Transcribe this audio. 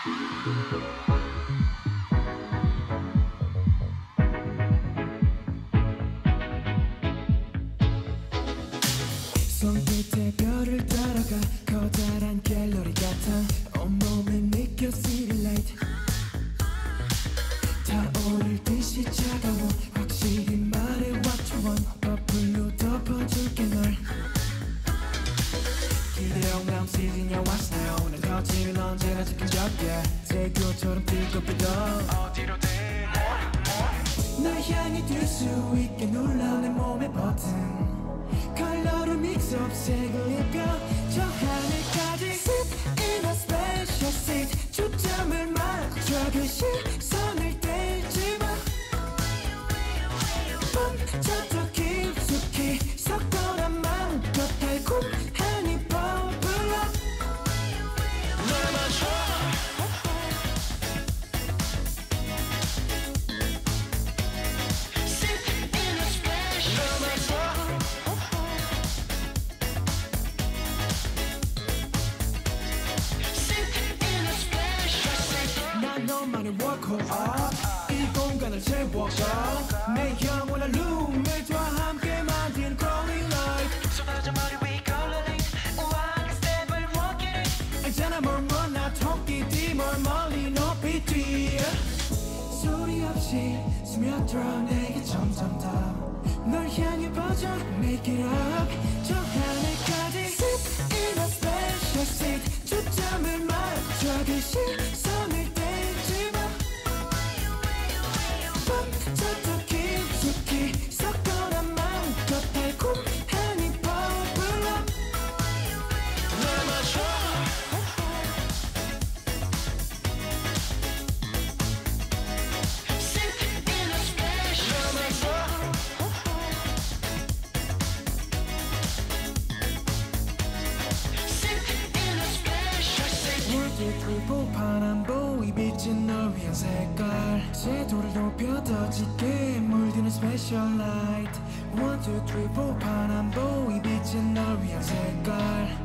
손끝에 별을 따라가 커다란 갤러리 같아 온몸에 느껴지는 라이트 타오를 듯이 차가워 확실히 말해 what you want 퍼플로 덮어줄게 널 기대어 남시진 What's now 난 거침을 언제나 지켜줄게 대교처럼 뜨겁게 더 어디로든 널 향해 들 수 있게 눌러 내 몸의 버튼 컬러를 믹스업 색을 입혀 저 하늘까지 Sit in a special seat 초점을 맞춰 시선을 떼지 마 멈춰도 깊숙이 섞어라 마음껏 달콤하니 버블러 널 맞춰 Sit in a special seat 너만의 workhorse 이 공간을 채워가 내 영원한 룸메이트와 함께 만든 glowing light 쏟아져 머리 위 coloring 우아한 스텝을 walk it 알잖아 뭘 원하 토끼 뒤멀 멀리 높이 뛰어 소리 없이 스며들어 내게 점점 더 널 향해 퍼져 make it up 저 하늘까지 Sit in a special seat 초점을 맞춰 그 시선을 멈춰도 깊숙이 섞어라 마음껏 달콤하니 버블러 널 맞춰 Sit in a special Sit in a special seat 물깃을 파란 보이 비친 널 위한 색깔 채도를 높여 더 짙게 물드는 special light 1, 2, 3, 4 파란 보이 비친 널 위한 색깔